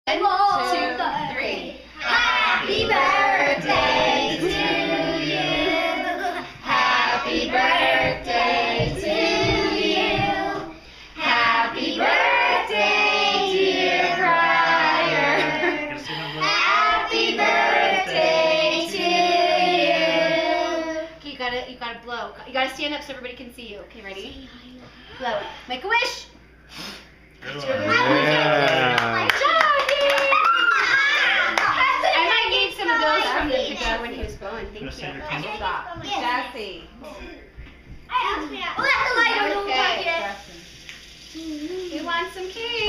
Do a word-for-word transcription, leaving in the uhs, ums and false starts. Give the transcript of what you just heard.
One, two, three. Happy birthday to you. Happy birthday to you. Happy birthday, dear Bryar. Happy birthday to you. Okay, you gotta, you gotta blow. You gotta stand up so everybody can see you. Okay, ready? Blow. Make a wish. Good Yeah. From the picture when he was blowing. Thank you. Stop. Sassy. I asked me. Oh, that's the light. Okay. We want some cake.